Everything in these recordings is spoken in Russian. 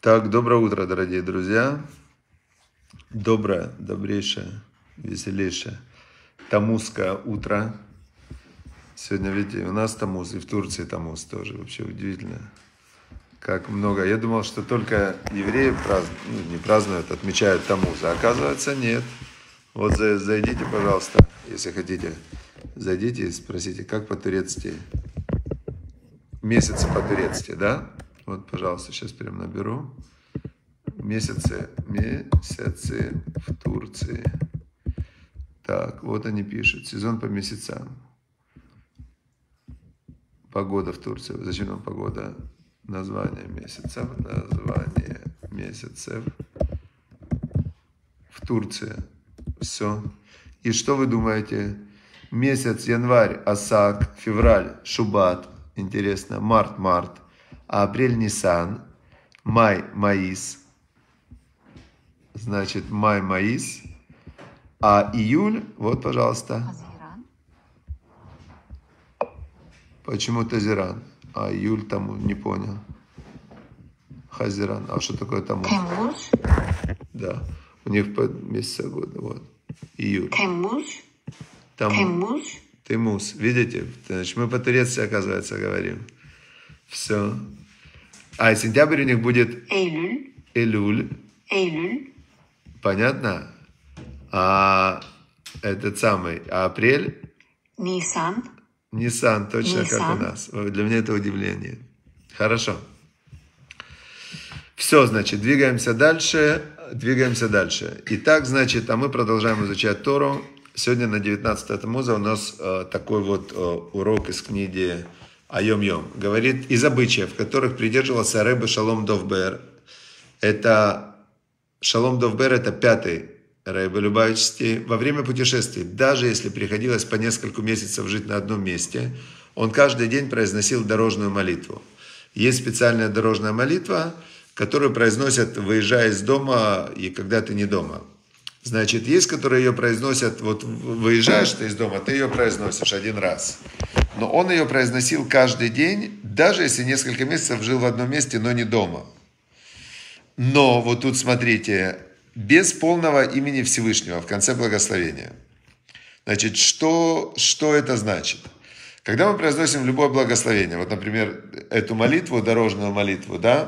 Так, доброе утро, дорогие друзья. Доброе, добрейшее, веселейшее тамузское утро. Сегодня, видите, у нас Тамуз, и в Турции Тамуз тоже. Вообще удивительно, как много. Я думал, что только евреи не празднуют, отмечают Тамуз. А оказывается, нет. Вот зайдите, пожалуйста, если хотите. Зайдите и спросите, как по-турецки. Месяцы по-турецки, да? Вот, пожалуйста, сейчас прям наберу. Месяцы в Турции. Так, вот они пишут. Сезон по месяцам. Погода в Турции. Зачем нам погода? Название месяцев. Название месяцев в Турции. Все. И что вы думаете? Месяц январь Асак, февраль Шубат. Интересно. Март. А апрель Нисан. Май Маис. Значит, май Маис. А июль, вот, пожалуйста. Почему Тазиран? А июль там не понял. Хазиран. А что такое там? Темуз. Да. У них по месяца года. Вот. Июль. Темуз. Темуз. Видите? Значит, мы по-турецки, оказывается, говорим. Все. А сентябрь у них будет Элюль. Понятно? А этот самый, а апрель? Нисан, точно как у нас. Для меня это удивление. Хорошо. Все, значит, двигаемся дальше. Итак, значит, а мы продолжаем изучать Тору. Сегодня на 19 Тамуза у нас такой вот урок из книги Айом-Йом. Говорит, из обычаев, которых придерживался Ребе Шалом Дов Бер. Это Шалом Дов Бер, это 5-й Ребе Любавичский. Во время путешествий, даже если приходилось по несколько месяцев жить на одном месте, он каждый день произносил дорожную молитву. Есть специальная дорожная молитва, которую произносят, выезжая из дома и когда ты не дома. Значит, есть, которые ее произносят, вот выезжаешь ты из дома, ты ее произносишь один раз. Но он ее произносил каждый день, даже если несколько месяцев жил в одном месте, но не дома. Но вот тут смотрите, без полного имени Всевышнего в конце благословения. Значит, что это значит? Когда мы произносим любое благословение, вот, например, эту молитву, дорожную молитву, да,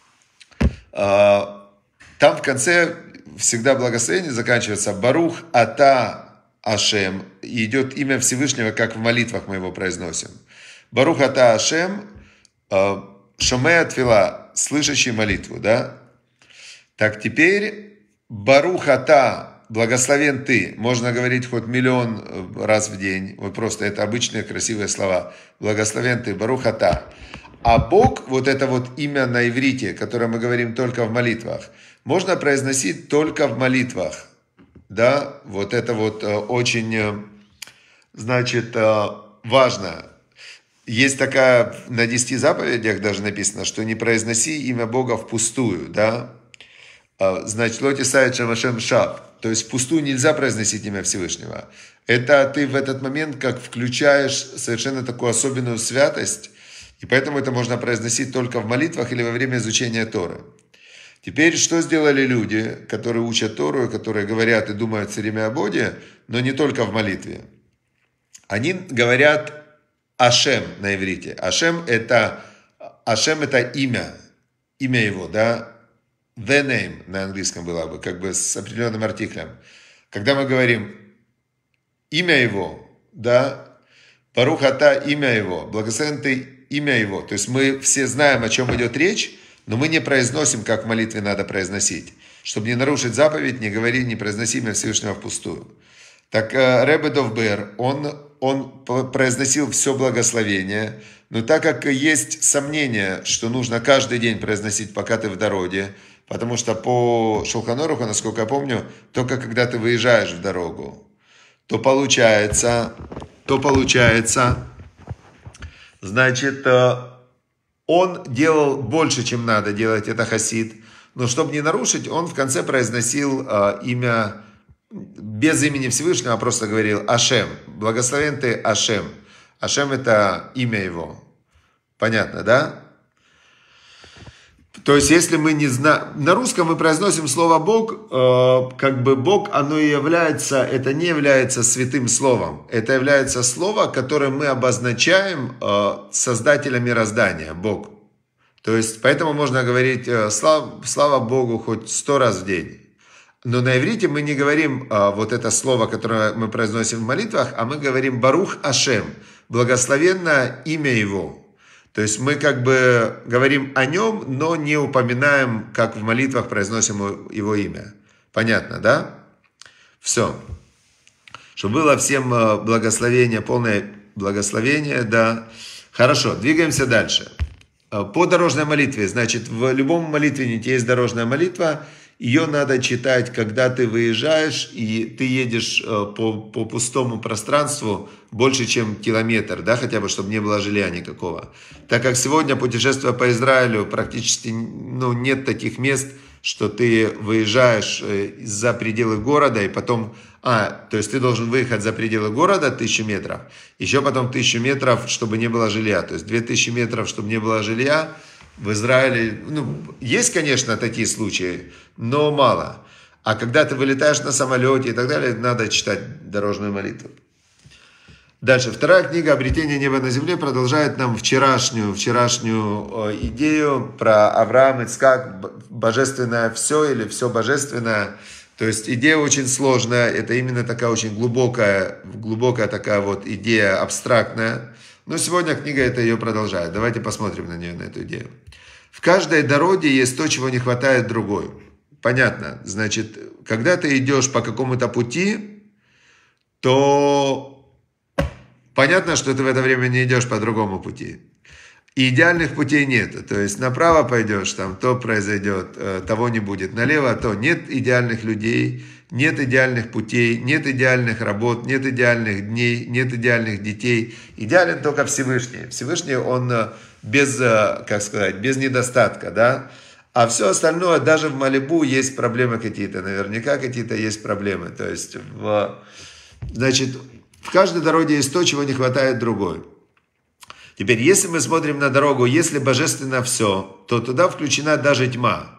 там в конце всегда благословение заканчивается Барух Ата Ашем, и идет имя Всевышнего, как в молитвах мы его произносим. Барух Ата Ашем, Шомея Твила, слышащий молитву, да. Так теперь Барух Ата, благословен ты, можно говорить хоть миллион раз в день, вот просто это обычные красивые слова. Благословен ты, Барух Ата. А Бог, вот это вот имя на иврите, которое мы говорим только в молитвах, можно произносить только в молитвах. Да, вот это вот очень, значит, важно. Есть такая, на 10 заповедях даже написано, что не произноси имя Бога впустую, да. Значит, лоти сает шамашем шав. То есть впустую нельзя произносить имя Всевышнего. Это ты в этот момент как включаешь совершенно такую особенную святость, и поэтому это можно произносить только в молитвах или во время изучения Торы. Теперь, что сделали люди, которые учат Тору, которые говорят и думают все время о Боге, но не только в молитве? Они говорят Ашем на иврите. Ашем это имя его, да? The name на английском было бы, как бы с определенным артиклем. Когда мы говорим имя его, да, Барух Ата, имя его, благословен ты, имя его. То есть мы все знаем, о чем идет речь, но мы не произносим, как в молитве надо произносить. Чтобы не нарушить заповедь, не говори, не произноси имя Всевышнего впустую. Так Ребе Дов Бер, он произносил все благословение, но так как есть сомнение, что нужно каждый день произносить, пока ты в дороге, потому что по Шулхан Аруху, насколько я помню, только когда ты выезжаешь в дорогу, то получается, значит, он делал больше, чем надо делать, это хасид, но чтобы не нарушить, он в конце произносил имя без имени Всевышнего, просто говорил Ашем, благословен ты Ашем. Ашем это имя его. Понятно, да? То есть, если мы не знаем... На русском мы произносим слово «Бог», как бы «Бог», оно и является... Это не является святым словом. Это является слово, которое мы обозначаем создателя мироздания, Бог. То есть, поэтому можно говорить «Слава Богу» хоть 100 раз в день. Но на иврите мы не говорим вот это слово, которое мы произносим в молитвах, а мы говорим «Барух Ашем», благословенно имя Его. То есть мы как бы говорим о Нем, но не упоминаем, как в молитвах произносим Его имя. Понятно, да? Все. Чтобы было всем благословение, полное благословение, да. Хорошо, двигаемся дальше. По дорожной молитве, значит, в любом молитвеннике есть дорожная молитва. Ее надо читать, когда ты выезжаешь и ты едешь по пустому пространству больше, чем километр, да, хотя бы, чтобы не было жилья никакого. Так как сегодня, путешествуя по Израилю, практически нет таких мест, что ты выезжаешь за пределы города и потом... то есть ты должен выехать за пределы города 1000 метров, еще потом 1000 метров, чтобы не было жилья. То есть 2000 метров, чтобы не было жилья. В Израиле, есть, конечно, такие случаи, но мало. А когда ты вылетаешь на самолете и так далее, надо читать дорожную молитву. Дальше. Вторая книга «Обретение неба на земле» продолжает нам вчерашнюю идею про Авраам, Ицхак, божественное все или все божественное. То есть идея очень сложная, это именно такая очень глубокая такая вот идея абстрактная. Но сегодня книга это ее продолжает. Давайте посмотрим на нее, на эту идею. В каждой дороге есть то, чего не хватает другой. Понятно. Значит, когда ты идешь по какому-то пути, то понятно, что ты в это время не идешь по другому пути. И идеальных путей нет. То есть направо пойдешь, там то произойдет, того не будет. Налево то нет идеальных людей, нет идеальных путей, нет идеальных работ, нет идеальных дней, нет идеальных детей. Идеален только Всевышний. Всевышний, он без недостатка, да. А все остальное, даже в Малибу есть проблемы какие-то, наверняка какие-то есть проблемы. То есть, значит, в каждой дороге есть то, чего не хватает другой. Теперь, если мы смотрим на дорогу, если божественно все, то туда включена даже тьма.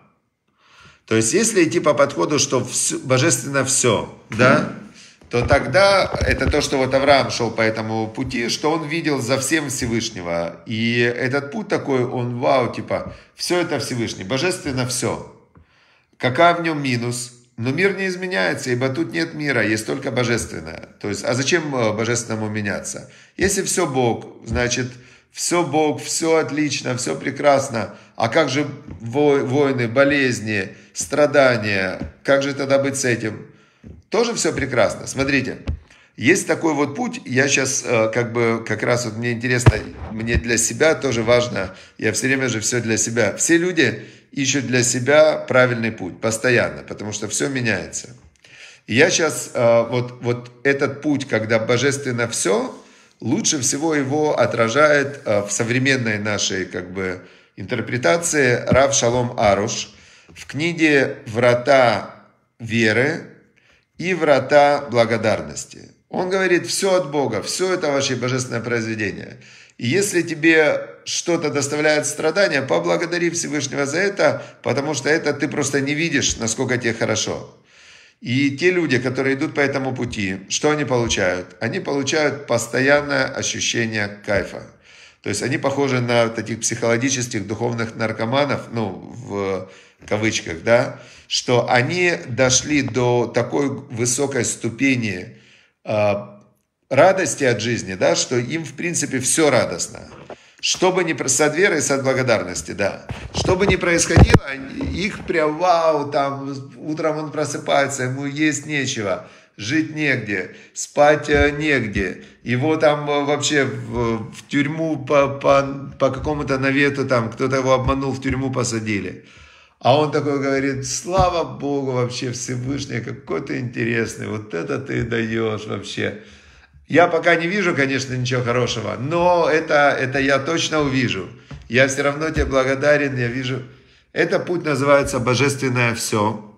То есть, если идти по подходу, что божественно все, да, то тогда это то, что вот Авраам шел по этому пути, что он видел за всем Всевышнего. И этот путь такой, он вау, типа, все это Всевышний, божественно все. Какая в нем минус? Но мир не изменяется, ибо тут нет мира, есть только божественное. То есть, а зачем божественному меняться? Если все Бог, значит, все Бог, все отлично, все прекрасно. А как же войны, болезни, страдания? Как же тогда быть с этим? Тоже все прекрасно. Смотрите, есть такой вот путь. Я сейчас как раз вот мне интересно, мне для себя тоже важно. Я все время же все для себя. Все люди ищут для себя правильный путь постоянно, потому что все меняется. И я сейчас вот этот путь, когда божественно все, лучше всего его отражает в современной нашей интерпретации Рав Шалом Аруш в книге «Врата веры» и «Врата благодарности». Он говорит, все от Бога, все это ваше божественное произведение. И если тебе что-то доставляет страдания, поблагодари Всевышнего за это, потому что это ты просто не видишь, насколько тебе хорошо. И те люди, которые идут по этому пути, что они получают? Они получают постоянное ощущение кайфа. То есть они похожи на таких психологических духовных наркоманов, в кавычках, да, что они дошли до такой высокой ступени радости от жизни, да, что им, в принципе, все радостно. Что бы ни происходило, с верой, с благодарности, да. Что бы ни происходило, их прям вау, там, утром он просыпается, ему есть нечего, жить негде, спать негде. Его там вообще в тюрьму по какому-то навету, там, кто-то его обманул, в тюрьму посадили. А он такой говорит, слава Богу, вообще Всевышний, какой ты интересный, вот это ты даешь вообще. Я пока не вижу, конечно, ничего хорошего, но это я точно увижу. Я все равно тебе благодарен, я вижу. Этот путь называется «Божественное все».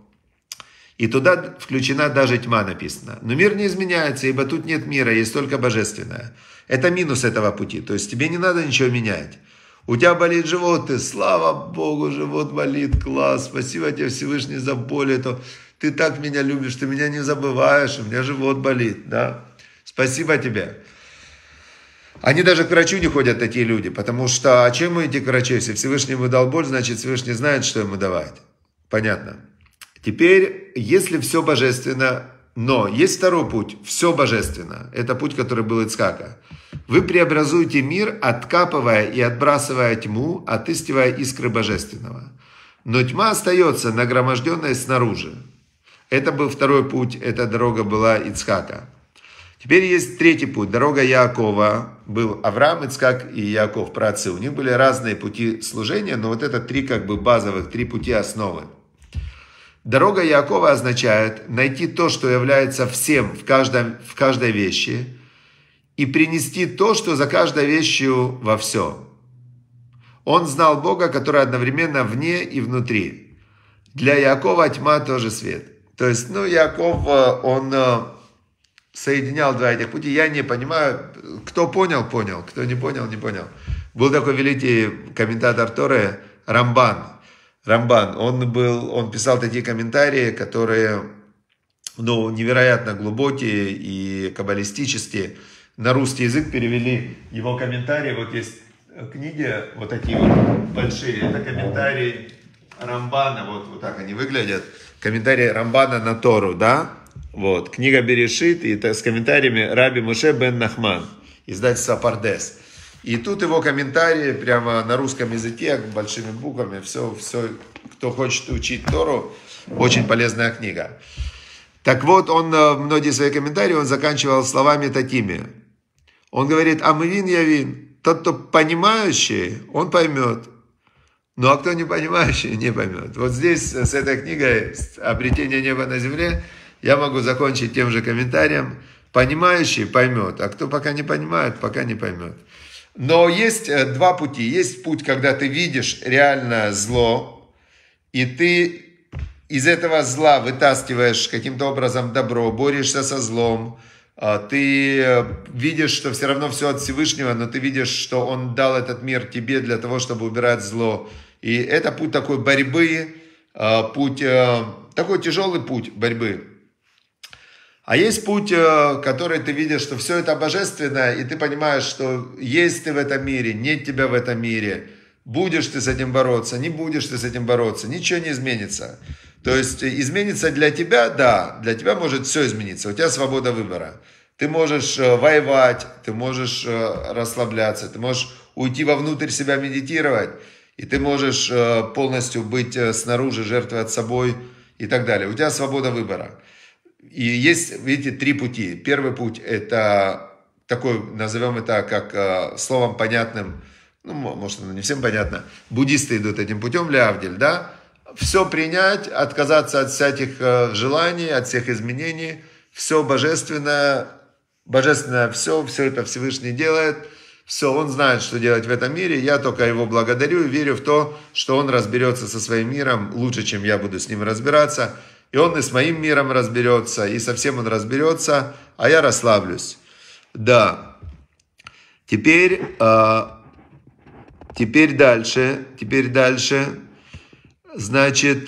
И туда включена даже тьма написано. Но мир не изменяется, ибо тут нет мира, есть только божественное. Это минус этого пути. То есть тебе не надо ничего менять. У тебя болит живот, ты, слава Богу, живот болит, класс, спасибо тебе, Всевышний, за боль эту. Ты так меня любишь, ты меня не забываешь, у меня живот болит, да. Спасибо тебе. Они даже к врачу не ходят, такие люди, потому что, а чем ему идти к врачу? Если Всевышний ему дал боль, значит Всевышний знает, что ему давать. Понятно. Теперь, если все божественно, но есть второй путь, все божественно. Это путь, который был Ицхака. Вы преобразуете мир, откапывая и отбрасывая тьму, отыскивая искры божественного. Но тьма остается нагроможденная снаружи. Это был второй путь, эта дорога была Ицхака. Теперь есть третий путь, дорога Яакова. Был Авраам, Ицхак и Яаков, праотцы. У них были разные пути служения, но вот это три как бы базовых, три пути основы. Дорога Яакова означает найти то, что является всем в каждой вещи, и принести то, что за каждой вещью во все. Он знал Бога, который одновременно вне и внутри. Для Яакова тьма тоже свет. То есть, Яаков, он соединял два этих пути. Я не понимаю, кто понял, понял, кто не понял, не понял. Был такой великий комментатор Торы Рамбан. Он писал такие комментарии, которые, невероятно глубокие и каббалистические. На русский язык перевели его комментарии. Вот есть книги, вот такие вот большие. Это комментарии Рамбана, вот так они выглядят. Комментарии Рамбана на Тору, да? Вот, книга Берешит, и с комментариями Раби Моше бен Нахман, издательство Пардес. И тут его комментарии прямо на русском языке, большими буквами, все, кто хочет учить Тору, очень полезная книга. Так вот, он многие свои комментарии он заканчивал словами такими. Он говорит, амывин явин, тот, кто понимающий, он поймет. Ну, а кто не понимающий, не поймет. Вот здесь, с этой книгой «Обретение неба на земле», я могу закончить тем же комментарием. Понимающий поймет, а кто пока не понимает, пока не поймет. Но есть два пути. Есть путь, когда ты видишь реально зло, и ты из этого зла вытаскиваешь каким-то образом добро, борешься со злом. Ты видишь, что все равно все от Всевышнего, но ты видишь, что Он дал этот мир тебе для того, чтобы убирать зло. И это путь такой борьбы, такой тяжелый путь борьбы. А есть путь, который ты видишь, что все это божественно, и ты понимаешь, что есть ты в этом мире, нет тебя в этом мире. Будешь ты с этим бороться, не будешь ты с этим бороться, ничего не изменится. То есть изменится для тебя, да, для тебя может все измениться, у тебя свобода выбора. Ты можешь воевать, ты можешь расслабляться, ты можешь уйти вовнутрь себя медитировать, и ты можешь полностью быть снаружи, жертвовать собой и так далее. У тебя свобода выбора. И есть, видите, три пути. Первый путь это такой, назовем это как словом понятным, может, оно не всем понятно. Буддисты идут этим путем, леавдиль, да? Все принять, отказаться от всяких желаний, от всех изменений. Все божественное, все это Всевышний делает. Все, Он знает, что делать в этом мире. Я только Его благодарю и верю в то, что Он разберется со своим миром лучше, чем я буду с ним разбираться. И Он и с моим миром разберется, и со всем Он разберется, а я расслаблюсь. Да. Теперь дальше. Значит,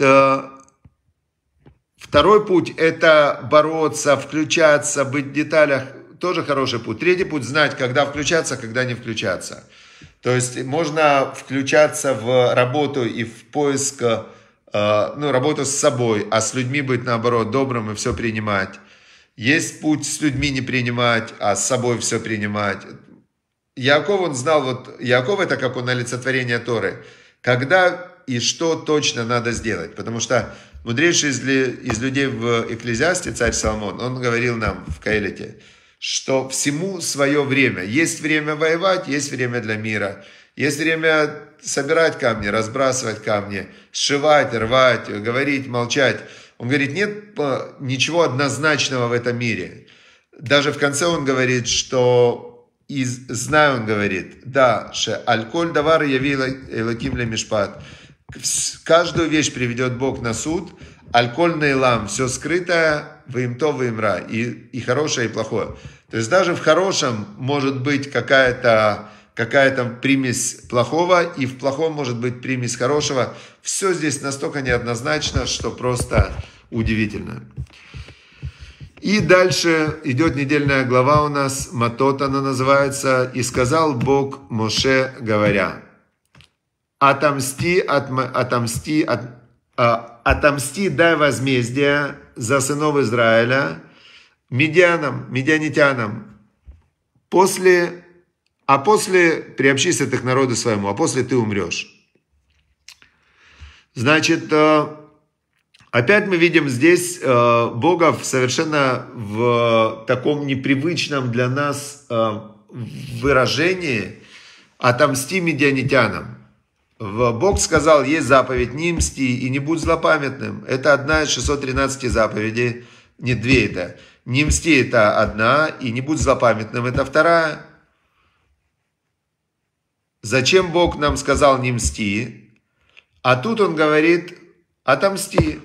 второй путь – это бороться, включаться, быть в деталях. Тоже хороший путь. Третий путь – знать, когда включаться, когда не включаться. То есть можно включаться в работу и в поиск, работу с собой, а с людьми быть, наоборот, добрым и все принимать. Есть путь с людьми не принимать, а с собой все принимать. Яаков, он знал, Яаков это как он олицетворение Торы. Когда и что точно надо сделать. Потому что мудрейший из людей в Экклезиасте, царь Соломон, он говорил нам в Каэлите, что всему свое время. Есть время воевать, есть время для мира. Есть время собирать камни, разбрасывать камни, сшивать, рвать, говорить, молчать. Он говорит, нет ничего однозначного в этом мире. Даже в конце он говорит, что знаю, он говорит, да, ше аль-коль давар явил элоким ле мишпат. Каждую вещь приведет Бог на суд, аль-коль нейлам, все скрытое, ваимто ваимра, и хорошее, и плохое. То есть даже в хорошем может быть какая-то какая-то примесь плохого, и в плохом может быть примесь хорошего. Все здесь настолько неоднозначно, что просто удивительно. И дальше идет недельная глава у нас, Матот она называется. «И сказал Бог Моше, говоря, отомсти, дай возмездие за сынов Израиля медианитянам, после приобщись ты к народу своему, а после ты умрешь». Значит, опять мы видим здесь Бога совершенно в таком непривычном для нас выражении «отомсти медианитянам». Бог сказал, есть заповедь «не мсти и не будь злопамятным». Это одна из 613 заповедей, не две это. «Не мсти» это одна, и «не будь злопамятным» это вторая. Зачем Бог нам сказал «не мсти», а тут Он говорит «отомсти».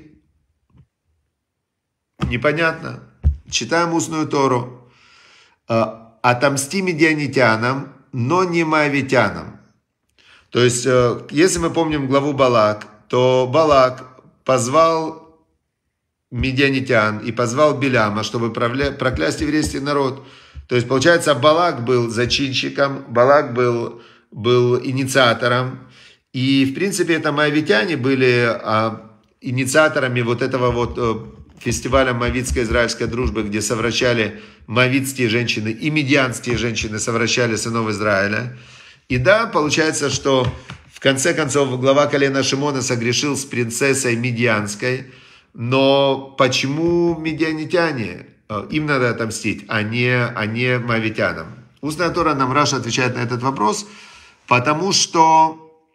Непонятно. Читаем устную Тору. «Отомсти медианитянам, но не моавитянам». То есть, если мы помним главу Балак, то Балак позвал медианитян и позвал Биляма, чтобы проклясть еврейский народ. То есть, получается, Балак был зачинщиком, Балак был инициатором. И, в принципе, это моавитяне были инициаторами вот этого вот фестиваля моавитской израильской дружбы, где совращали моавитские женщины и медианские женщины совращали сынов Израиля. И да, получается, что в конце концов глава колена Шимона согрешил с принцессой медианской, но почему медианитяне? Им надо отомстить, а не моавитянам. Устная Тора нам Раша отвечает на этот вопрос, потому что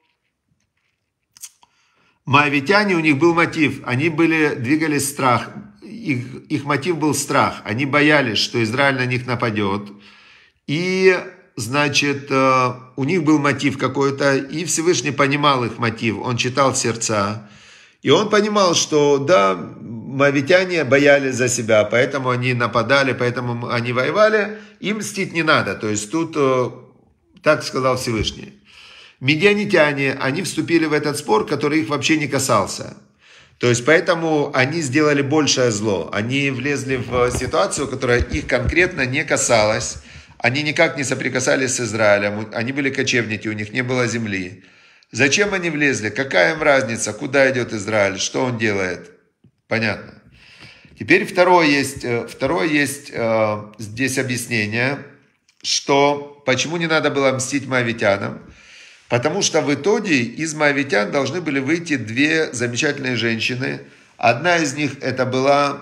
моавитяне, у них был мотив, они двигались в страх, их мотив был страх, они боялись, что Израиль на них нападет, и, значит, у них был мотив какой-то, и Всевышний понимал их мотив, он читал сердца, и он понимал, что, да, моавитяне боялись за себя, поэтому они нападали, поэтому они воевали, им мстить не надо, то есть тут так сказал Всевышний. Медианитяне, они вступили в этот спор, который их вообще не касался. То есть, поэтому они сделали большее зло. Они влезли в ситуацию, которая их конкретно не касалась. Они никак не соприкасались с Израилем. Они были кочевники, у них не было земли. Зачем они влезли? Какая им разница? Куда идет Израиль? Что он делает? Понятно. Теперь второе есть здесь объяснение, что почему не надо было мстить моавитянам. Потому что в итоге из моавитян должны были выйти две замечательные женщины. Одна из них была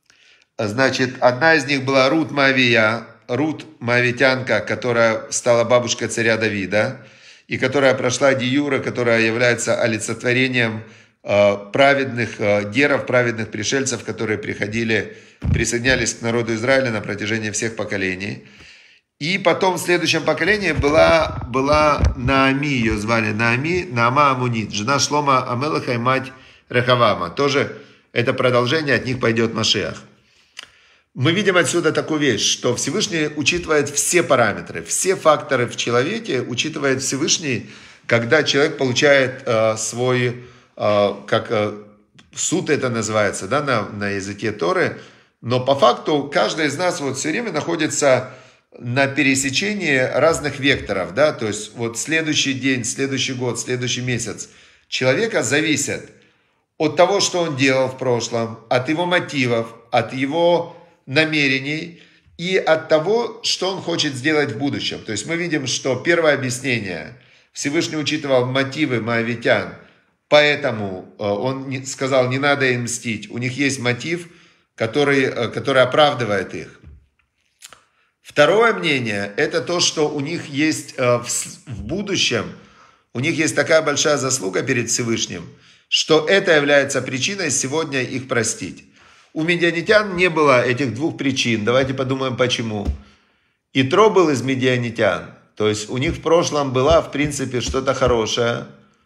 Рут Моавия, Рут Моавитянка, которая стала бабушкой царя Давида, и которая прошла диюра, которая является олицетворением праведных геров, праведных пришельцев, которые присоединялись к народу Израиля на протяжении всех поколений. И потом в следующем поколении была Наами, ее звали Наама Амунит, жена Шлома Амелаха и мать Рехавама. Тоже это продолжение, от них пойдет Машиах. Мы видим отсюда такую вещь, что Всевышний учитывает все параметры, все факторы в человеке учитывает Всевышний, когда человек получает свой, как суд это называется, да, на языке Торы. Но по факту каждый из нас вот все время находится на пересечении разных векторов, да, то есть вот следующий день, следующий год, следующий месяц человека зависит от того, что он делал в прошлом, от его мотивов, от его намерений и от того, что он хочет сделать в будущем. То есть мы видим, что первое объяснение, Всевышний учитывал мотивы моавитян, поэтому он сказал, не надо им мстить, у них есть мотив, который оправдывает их. Второе мнение, это то, что у них есть в будущем, у них есть такая большая заслуга перед Всевышним, что это является причиной сегодня их простить. У медианитян не было этих двух причин, давайте подумаем почему. Итро был из медианитян, то есть у них в прошлом было, в принципе, что-то хорошее,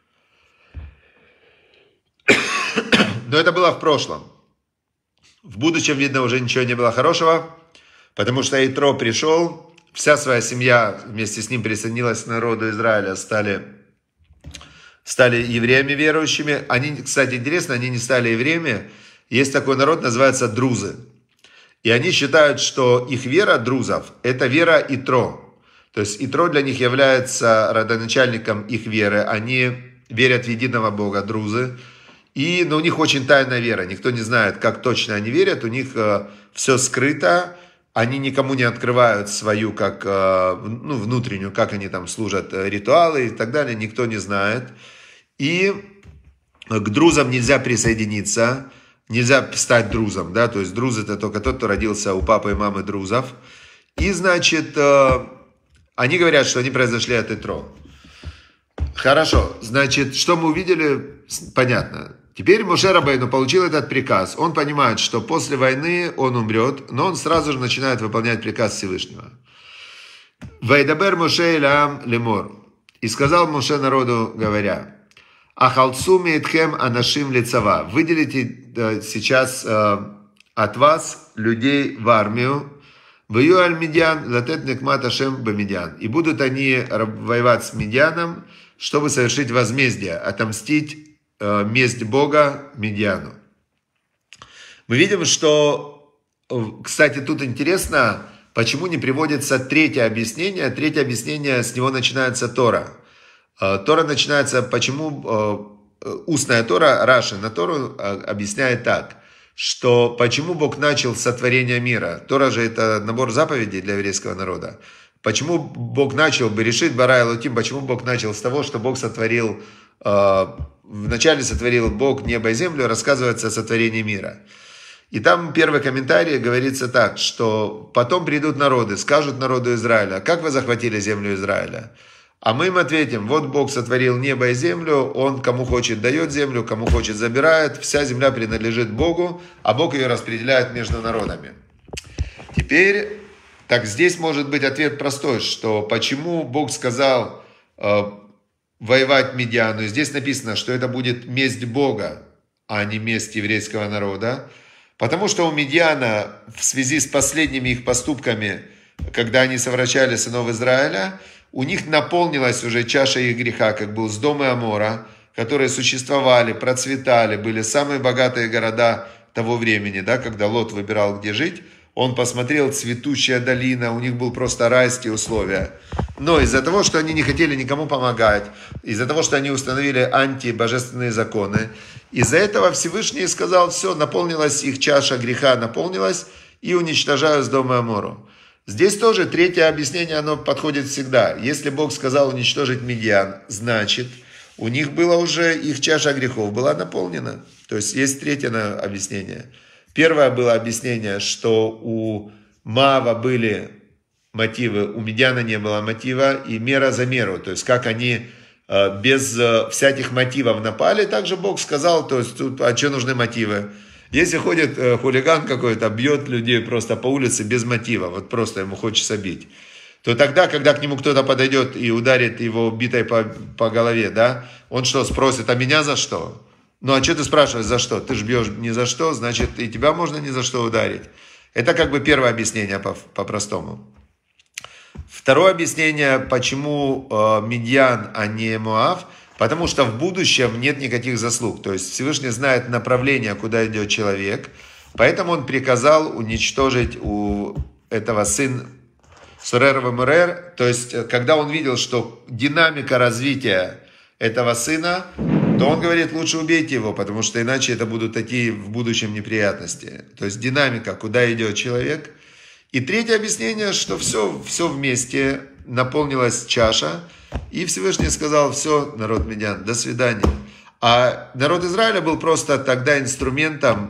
но это было в прошлом. В будущем, видно, уже ничего не было хорошего. Потому что Итро пришел, вся своя семья вместе с ним присоединилась к народу Израиля, стали евреями верующими. Они, кстати, интересно, они не стали евреями. Есть такой народ, называется друзы. И они считают, что их вера друзов – это вера Итро. То есть Итро для них является родоначальником их веры. Они верят в единого Бога, друзы. Но у них очень тайная вера. Никто не знает, как точно они верят. У них все скрыто. Они никому не открывают свою, как, внутреннюю, как они там служат, ритуалы и так далее. Никто не знает. И к друзам нельзя присоединиться. Нельзя стать друзом. Да? То есть друз — это только тот, кто родился у папы и мамы друзов. И, значит, они говорят, что они произошли от Итро. Хорошо. Значит, что мы увидели? Понятно. Теперь Моше Рабейну получил этот приказ. Он понимает, что после войны он умрет, но он сразу же начинает выполнять приказ Всевышнего. «Вайдабер Моше элям лемор». И сказал Моше народу, говоря: «Ахалцу мейтхем анашим лицава». Выделите сейчас от вас людей в армию. «Ваю аль Медиан латет некмат Ашем бамедиан». И будут они воевать с Медианом, чтобы совершить возмездие, отомстить месть Бога Медиану. Мы видим, что, кстати, тут интересно, почему не приводится третье объяснение. Третье объяснение, с него начинается Тора. Тора начинается, почему устная Тора, Раши на Тору объясняет так, что почему Бог начал с сотворения мира. Тора же это набор заповедей для еврейского народа. Почему Бог начал, Берешит bara Элоким, почему Бог начал с того, что Бог сотворил, вначале сотворил Бог небо и землю, рассказывается о сотворении мира. И там первый комментарий говорится так, что потом придут народы, скажут народу Израиля: как вы захватили землю Израиля? А мы им ответим: вот Бог сотворил небо и землю, Он кому хочет дает землю, кому хочет забирает, вся земля принадлежит Богу, а Бог ее распределяет между народами. Теперь, так здесь может быть ответ простой, что почему Бог сказал воевать Медиану. Здесь написано, что это будет месть Бога, а не месть еврейского народа. Потому что у Медиана в связи с последними их поступками, когда они совращали сынов Израиля, у них наполнилась уже чаша их греха, как был Сдом и Амора, которые существовали, процветали, были самые богатые города того времени, да, когда Лот выбирал, где жить. Он посмотрел, цветущая долина, у них были просто райские условия. Но из-за того, что они не хотели никому помогать, из-за того, что они установили антибожественные законы, из-за этого Всевышний сказал: все, наполнилась их чаша греха, наполнилась, и уничтожаю Сдом и Амору. Здесь тоже третье объяснение, оно подходит всегда. Если Бог сказал уничтожить Медиан, значит, у них было уже, их чаша грехов была наполнена. То есть есть третье объяснение. Первое было объяснение, что у Моава были мотивы, у Медиана не было мотива, и мера за меру. То есть как они без всяких мотивов напали, также Бог сказал, то есть тут, а что нужны мотивы? Если ходит хулиган какой-то, бьет людей просто по улице без мотива, вот просто ему хочется бить, то тогда, когда к нему кто-то подойдет и ударит его битой по голове, да, он что, спросит: а меня за что? Ну, а что ты спрашиваешь, за что? Ты ж бьешь ни за что, значит, и тебя можно ни за что ударить. Это как бы первое объяснение по-простому. Второе объяснение, почему Медиан, а не Моав, потому что в будущем нет никаких заслуг. То есть Всевышний знает направление, куда идет человек, поэтому он приказал уничтожить у этого сын Сурер Вемурер. То есть, когда он видел, что динамика развития этого сына, то он говорит: лучше убейте его, потому что иначе это будут такие в будущем неприятности. То есть динамика, куда идет человек. И третье объяснение, что все вместе, наполнилась чаша, и Всевышний сказал: все, народ Медиан, до свидания. А народ Израиля был просто тогда инструментом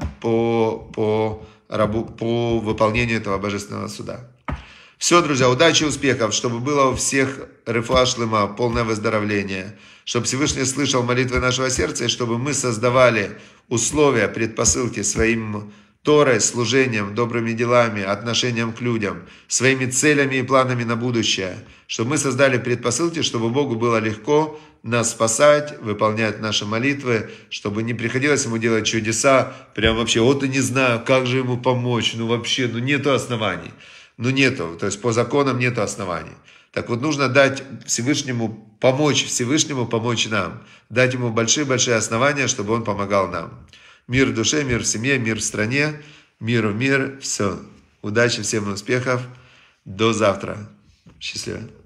по выполнению этого божественного суда. Все, друзья, удачи и успехов, чтобы было у всех рефуа шлема, полное выздоровление, чтобы Всевышний слышал молитвы нашего сердца, и чтобы мы создавали условия, предпосылки своим Торой, служением, добрыми делами, отношением к людям, своими целями и планами на будущее, чтобы мы создали предпосылки, чтобы Богу было легко нас спасать, выполнять наши молитвы, чтобы не приходилось ему делать чудеса, прям вообще, вот и не знаю, как же ему помочь, ну вообще, ну нету оснований. но нету, то есть по законам нету оснований. Так вот нужно дать Всевышнему помочь нам, дать ему большие-большие основания, чтобы он помогал нам. Мир в душе, мир в семье, мир в стране, мир в мир, все. Удачи, всем успехов, до завтра. Счастливо.